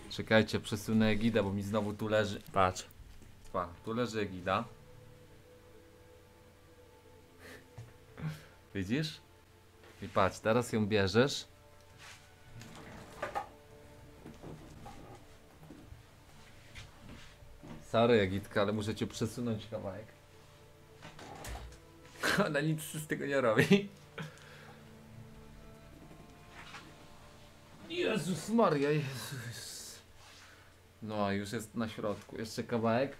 Czekajcie, przesunę Egidę, bo mi znowu tu leży. Patrz. Pa, tu leży Egida. Widzisz? I patrz, teraz ją bierzesz. Sorry Egidka, ale muszę cię przesunąć kawałek. Ona nic z tego nie robi. Jezus Maria, Jezus. No, już jest na środku. Jeszcze kawałek.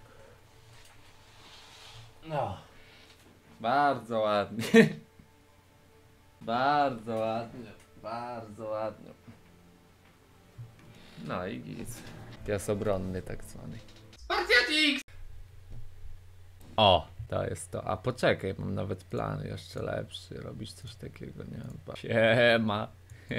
No. Bardzo ładnie. Bardzo ładnie. Bardzo ładnie. No i git. Pies obronny tak zwany. Spartiatik! O, to jest to. A poczekaj, mam nawet plan jeszcze lepszy. Robisz coś takiego, nie wiem. Siema.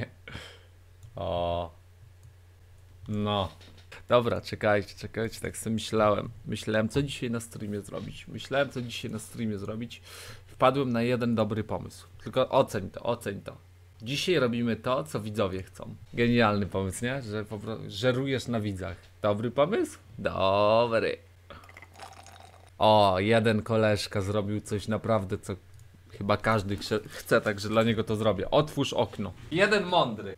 O. No. Dobra, czekajcie, tak sobie myślałem, co dzisiaj na streamie zrobić. Wpadłem na jeden dobry pomysł. Tylko oceń to. Dzisiaj robimy to, co widzowie chcą. Genialny pomysł, nie? Że po prostu żerujesz na widzach. Dobry pomysł? Dobry. O, jeden koleżka zrobił coś naprawdę, co chyba każdy chce, także dla niego to zrobię. Otwórz okno. Jeden mądry.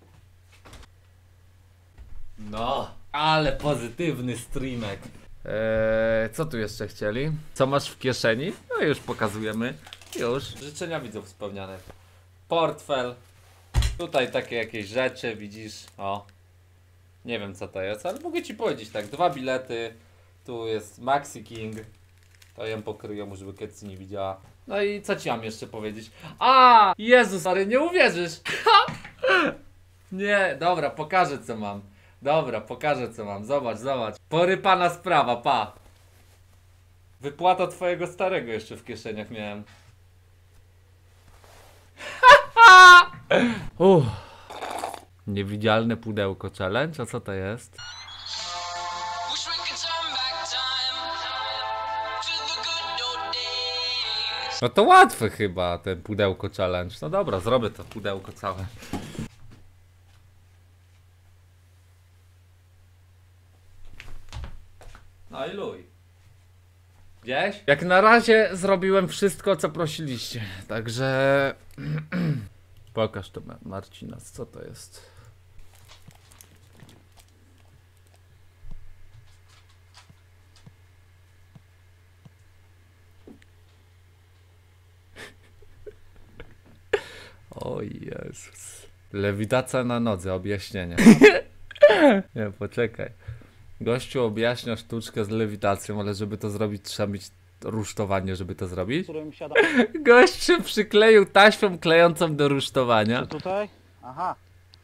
No, ale pozytywny streamek. Co tu jeszcze chcieli? Co masz w kieszeni? No już pokazujemy. Już. Życzenia widzów spełniane. Portfel. Tutaj takie jakieś rzeczy, widzisz? O. Nie wiem co to jest, ale mogę ci powiedzieć tak. 2 bilety. Tu jest Maxi King. To ją pokryją, żeby Ketsi nie widziała. No i co ci mam jeszcze powiedzieć? A! Jezus, ale nie uwierzysz! Nie, dobra, pokażę co mam. Zobacz. Porypana sprawa, pa. Wypłata twojego starego jeszcze w kieszeniach miałem. Niewidzialne pudełko challenge, a co to jest? No to łatwe chyba, ten pudełko challenge. No dobra, zrobię to pudełko całe. No i luj. Gdzieś? Jak na razie zrobiłem wszystko, co prosiliście. Także... Pokaż to, Marcina, co to jest? O Jezus. Lewitacja na nodze, objaśnienie. Nie, poczekaj. Gościu objaśnia sztuczkę z lewitacją, ale żeby to zrobić, trzeba mieć rusztowanie, żeby to zrobić. Gościu przykleił taśmą klejącą do rusztowania. Tutaj? Aha.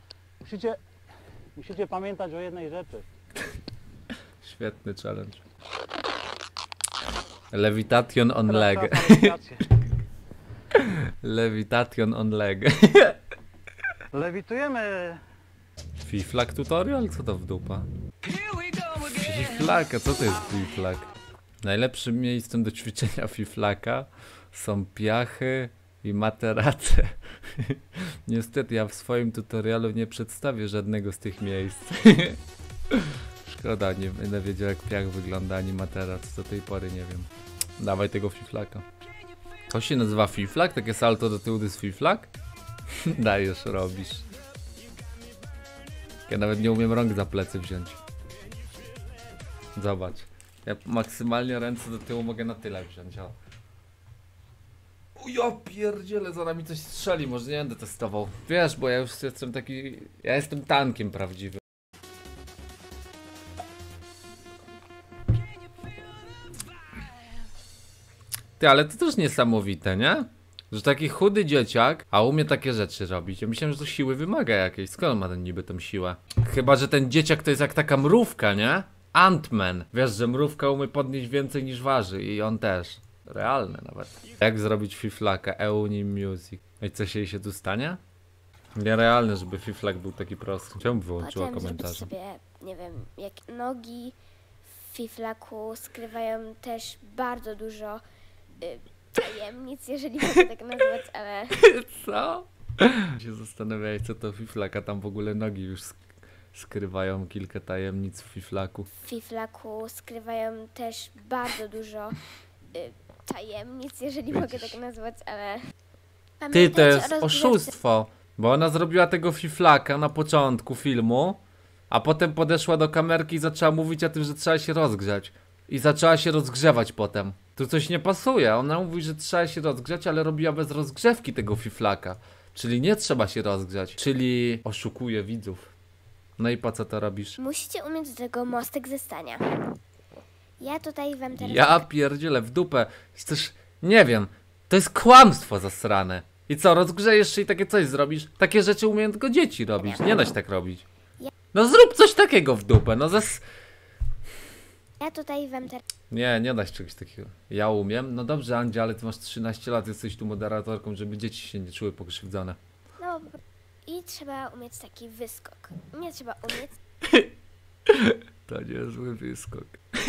Musicie pamiętać o jednej rzeczy. Świetny challenge. Levitation on leg. Levitation on leg. Lewitujemy. Fiflak tutorial? Co to w dupa? Fiflaka, co to jest fiflak? Najlepszym miejscem do ćwiczenia fiflaka są piachy i materace. Niestety ja w swoim tutorialu nie przedstawię żadnego z tych miejsc. Szkoda, nie będę wiedział jak piach wygląda ani materac, do tej pory nie wiem. Dawaj tego fiflaka. To się nazywa fiflak? Takie salto do tyłu to jest fiflak? Dajesz, robisz. Ja nawet nie umiem rąk za plecy wziąć. Zobacz. Ja maksymalnie ręce do tyłu mogę na tyle wziąć. O. Ja pierdzielę, zaraz mi coś strzeli, może nie będę testował. Wiesz, bo ja już jestem taki... Ja jestem tankiem prawdziwym. Ty, ale to też niesamowite, nie? Że taki chudy dzieciak, a umie takie rzeczy robić. Ja myślałem, że to siły wymaga jakiejś. Skąd ma ten niby tą siłę? Chyba, że ten dzieciak to jest jak taka mrówka, nie? Ant-Man. Wiesz, że mrówka umie podnieść więcej niż waży i on też. Realne nawet. Jak zrobić fiflaka? Euni Music. I co się jej się tu stanie? Nierealne, żeby fiflak był taki prosty. Czemu wyłączyła komentarze? Sobie, nie wiem, jak nogi w fiflaku skrywają też bardzo dużo tajemnic, jeżeli mogę tak nazwać, ale... Co? Się zastanawiałeś, co to fiflaka tam w ogóle nogi już skrywają kilka tajemnic w fiflaku. W fiflaku skrywają też bardzo dużo tajemnic, jeżeli mogę tak nazwać, ale... Ty, to Pamiętajcie jest o rozgrzewce. oszustwo, bo ona zrobiła tego fiflaka na początku filmu, a potem podeszła do kamerki i zaczęła mówić o tym, że trzeba się rozgrzać. I zaczęła się rozgrzewać potem. Tu coś nie pasuje, ona mówi, że trzeba się rozgrzać, ale robiła bez rozgrzewki tego fiflaka. Czyli nie trzeba się rozgrzać, czyli oszukuje widzów. No i po co to robisz? Musicie umieć do tego mostek ze stania. Ja tutaj wam teraz... Ja pierdzielę w dupę. Chcesz... Nie wiem. To jest kłamstwo zasrane. I co, rozgrzejesz się i takie coś zrobisz? Takie rzeczy umieją tylko dzieci robić. Nie da się tak robić. No zrób coś takiego w dupę. No Ja tutaj wam teraz... Nie da się czegoś takiego. Ja umiem? No dobrze, Andzia, ale ty masz 13 lat, jesteś tu moderatorką, żeby dzieci się nie czuły pokrzywdzone. No i trzeba umieć taki wyskok. Nie trzeba umieć... To niezły wyskok.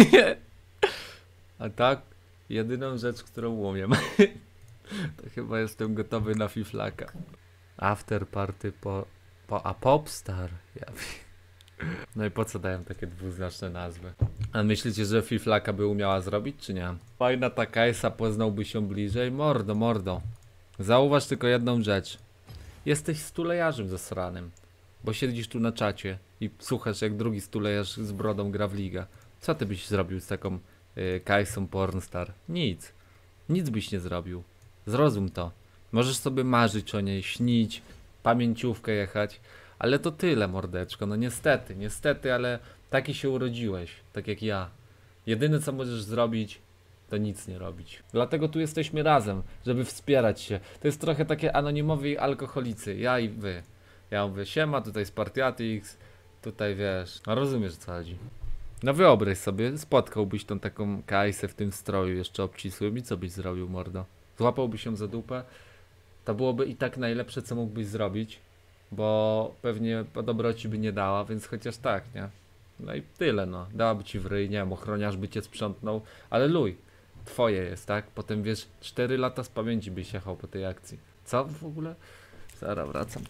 A tak, jedyną rzecz, którą umiem, to chyba jestem gotowy na fiflaka. After party a Popstar. Ja No i po co dają takie dwuznaczne nazwy? A myślicie, że fiflaka by umiała zrobić, czy nie? Fajna ta Kajsa, poznałby się bliżej? Mordo. Zauważ tylko jedną rzecz. Jesteś stulejarzem zasranym. Bo siedzisz tu na czacie i słuchasz, jak drugi stulejarz z brodą gra w ligę. Co ty byś zrobił z taką Kajsą Pornstar? Nic byś nie zrobił. Zrozum to. Możesz sobie marzyć o niej, śnić, pamięciówkę jechać, ale to tyle, mordeczko. No niestety, ale taki się urodziłeś, tak jak ja. Jedyne co możesz zrobić, to nic nie robić. Dlatego tu jesteśmy razem, żeby wspierać się. To jest trochę takie anonimowi alkoholicy, ja i wy. Ja mówię, siema, tutaj Spartiatix, tutaj wiesz, no rozumiesz co chodzi. No wyobraź sobie, spotkałbyś tą taką Kajsę w tym stroju jeszcze obcisłym i co byś zrobił, mordo? Złapałbyś się za dupę? To byłoby i tak najlepsze, co mógłbyś zrobić, bo pewnie po dobroci by nie dała, więc chociaż tak, nie? No i tyle, no. Dałaby ci w ryj, nie wiem, ochroniarz by cię sprzątnął, ale luj, twoje jest, tak? Potem wiesz, 4 lata z pamięci byś jechał po tej akcji. Co w ogóle? Zaraz wracam.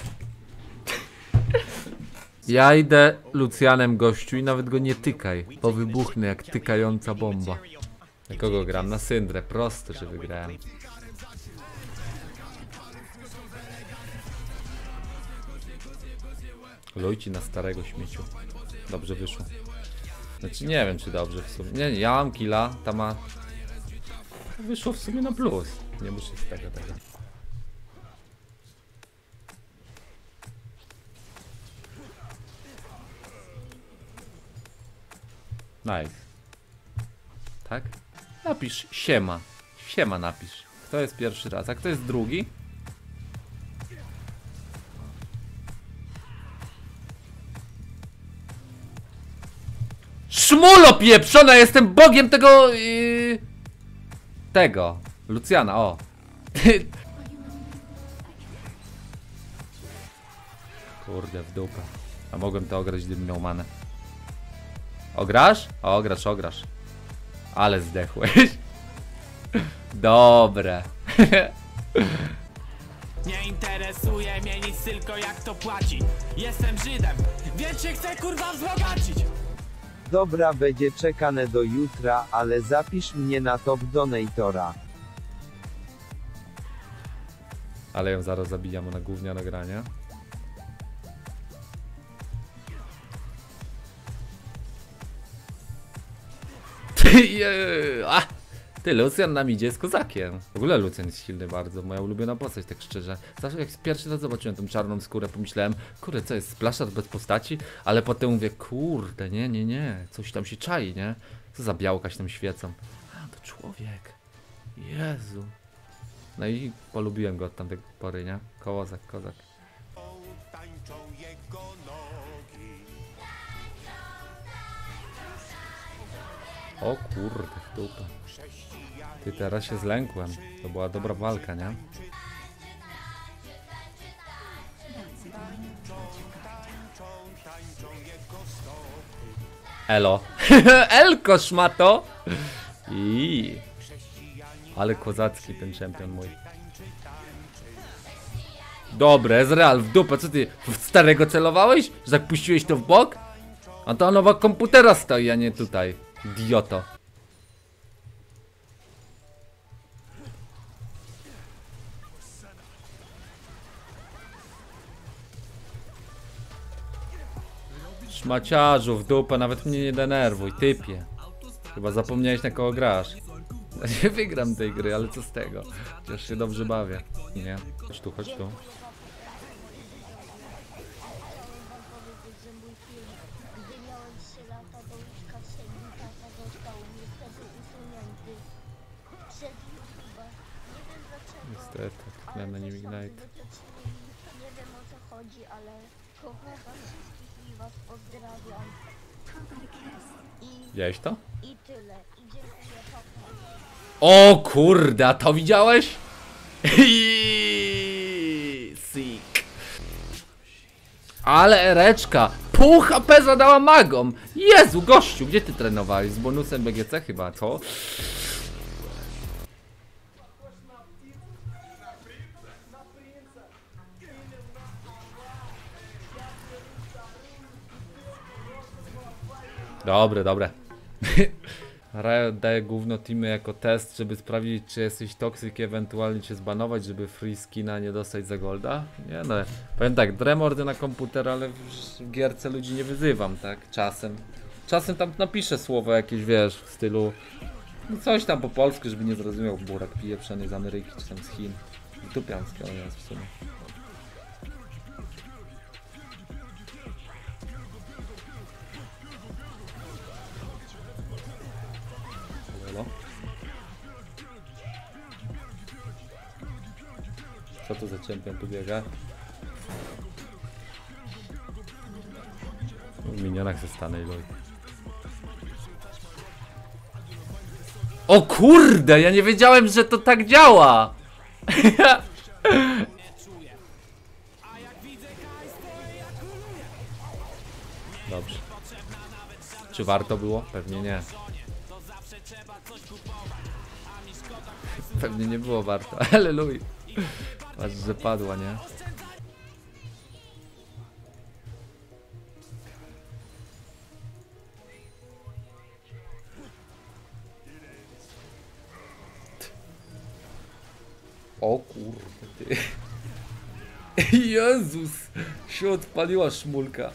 Ja idę Lucjanem, gościu, i nawet go nie tykaj, bo wybuchnę jak tykająca bomba. Na kogo gram? Na Syndrę, prosto, że wygrałem. Lujci na starego śmieciu. Dobrze wyszło. Znaczy nie wiem, czy dobrze w sumie. Nie, ja mam killa, ta ma... Wyszło w sumie na plus. Nie muszę z tego. Nice. Tak? Napisz siema. Siema napisz. Kto jest pierwszy raz, a kto jest drugi? Szmulo pieprzona, jestem bogiem tego... Tego. Lucjana, o. Kurde, w dupę. A mogłem to ograć, gdybym miał manę. Ograsz? Ograsz. Ale zdechłeś. Dobre. Nie interesuje mnie nic, tylko jak to płaci. Jestem Żydem, więc się chcę kurwa wzbogacić. Dobra, będzie czekane do jutra, ale zapisz mnie na top donatora. Ale ją zaraz zabijam na gównia nagrania. Ty, Lucjan nam idzie z kozakiem. W ogóle Lucjan jest silny bardzo, moja ulubiona postać, tak szczerze. Zawsze jak pierwszy raz zobaczyłem tą czarną skórę, pomyślałem, kurde, co jest, splaszat bez postaci? Ale potem mówię, kurde, nie, coś tam się czai, nie? Co za białka się tam świecą? A, to człowiek. Jezu. No i polubiłem go od tamtej pory, nie? Kozak. O kurde, w dupę. Ty, teraz się zlękłem. To była dobra walka, nie? Elo. Elko, szmato! Ale kozacki ten czempion mój. Dobre, Ezreal, w dupę, co ty? W starego celowałeś? Że tak puściłeś to w bok? A to nowa komputera stoi, a nie tutaj. Idioto. Szmaciarzu, w dupę, nawet mnie nie denerwuj, typie. Chyba zapomniałeś, na kogo grasz. Ja nie wygram tej gry, ale co z tego? Chociaż się dobrze bawię. Nie, chodź tu, chodź tu. Niestety, miałem na nim Ignite. Nie wiem o co chodzi, ale kocham was wszystkich i was pozdrawiam. Widziałeś to? I tyle. I dziękuję, papa. O kurde, a to widziałeś? Sick. Ale Ereczka, pół HP zadała magom. Jezu, gościu, gdzie ty trenowałeś? Z bonusem BGC chyba, co? Dobre, dobre. Riot daje gówno teamy jako test, żeby sprawdzić, czy jesteś toksyk i ewentualnie cię zbanować, żeby free skina nie dostać za golda. Nie no, powiem tak, dremordy na komputer, ale w gierce ludzi nie wyzywam, tak? Czasem tam napiszę słowo jakieś, wiesz, w stylu no coś tam po polsku, żeby nie zrozumiał burak pieprzony z Ameryki czy tam z Chin. Tupiański on jest w sumie. Co to za czempion tu biega? W minionach ze stanę i loj. O kurde, ja nie wiedziałem, że to tak działa! Dobrze. Czy warto było? Pewnie nie. Pewnie nie było warto, ale luj. Patrz, że padła, nie? O kurde ty. Jezus! Się odpaliła szmulka.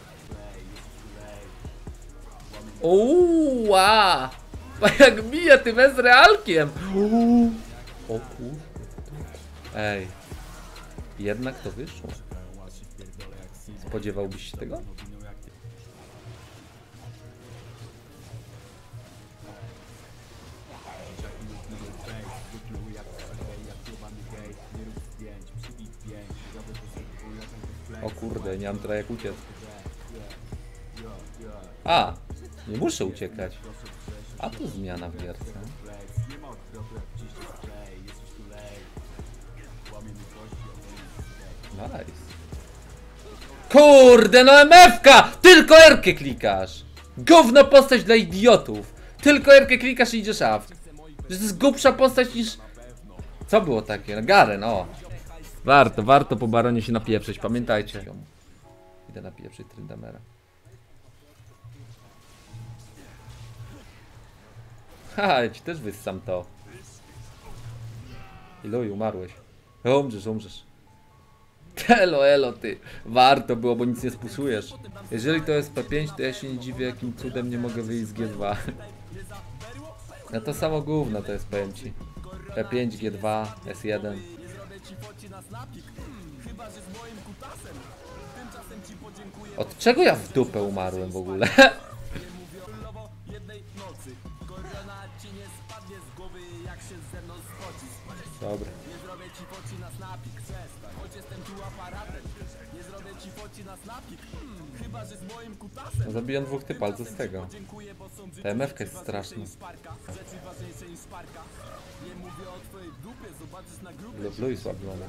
Oła! Jak bije tym Ezrealkiem! O kurde. Ej. Jednak to wyszło. Spodziewałbyś się tego? O kurde, nie mam trochę jak uciec. A! Nie muszę uciekać. A tu zmiana w gierce. Nice. Kurde, no MF-ka! Tylko R-kę klikasz! Gówno postać dla idiotów! Tylko R-kę klikasz i idziesz AFK. To jest głupsza postać niż... Co było takie? No Garen, o! Warto po baronie się napieprzyć, pamiętajcie. Idę napieprzyć Tryndamera. Ha, ja ci też wyssam to. Iluj, umarłeś. Umrzesz. Elo ty. Warto było, bo nic nie spuszujesz. Jeżeli to jest P5, to ja się nie dziwię, jakim cudem nie mogę wyjść z G2. No to samo gówno to jest, powiem ci. P5, G2, S1. Od czego ja w dupę umarłem w ogóle? Dobra. No, zabiłem dwóch typal, co z tego? Ta MF-ka jest straszna. Blue jest łabiona.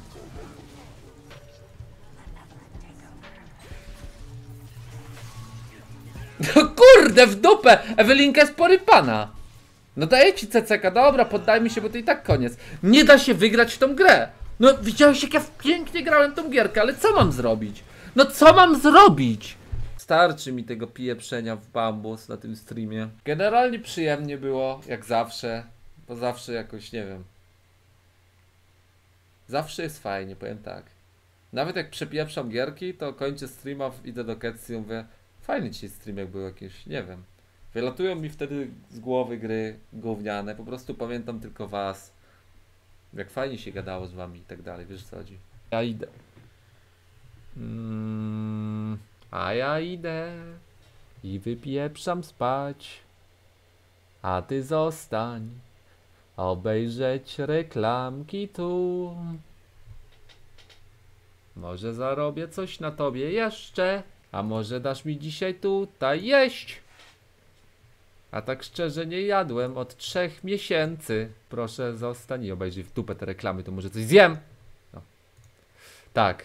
No kurde, w dupę! Ewelinka jest porypana! No daję ci CCK, dobra, poddajmy się, bo to i tak koniec. Nie da się wygrać w tą grę! No widziałeś jak ja pięknie grałem tą gierkę, ale co mam zrobić? No co mam zrobić? Starczy mi tego pieprzenia w bambus na tym streamie. Generalnie przyjemnie było, jak zawsze. Bo zawsze jakoś, nie wiem. Zawsze jest fajnie, powiem tak. Nawet jak przepieprzam gierki, to kończę streama, idę do Ketsy i mówię, fajny ci streamek był jakiś, nie wiem. Wylatują mi wtedy z głowy gry gówniane, po prostu pamiętam tylko was. Jak fajnie się gadało z wami i tak dalej, wiesz co chodzi. Ja idę. A ja idę i wypieprzam spać. A ty zostań, obejrzeć reklamki tu. Może zarobię coś na tobie jeszcze, a może dasz mi dzisiaj tutaj jeść. A tak szczerze nie jadłem od 3 miesięcy. Proszę zostań i obejrzyj w dupę te reklamy, to może coś zjem. No. Tak.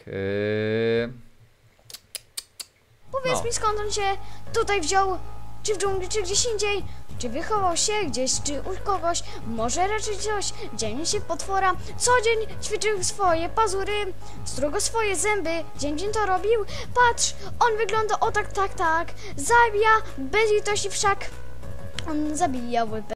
Powiedz mi, skąd on się tutaj wziął? Czy w dżungli, czy gdzieś indziej? Czy wychował się gdzieś, czy u kogoś? Może raczej coś. Dzień się potwora. Co dzień ćwiczył swoje pazury, strugo swoje zęby. Dzień to robił. Patrz, on wygląda o tak. Zabija bez litości wszak. On zabijał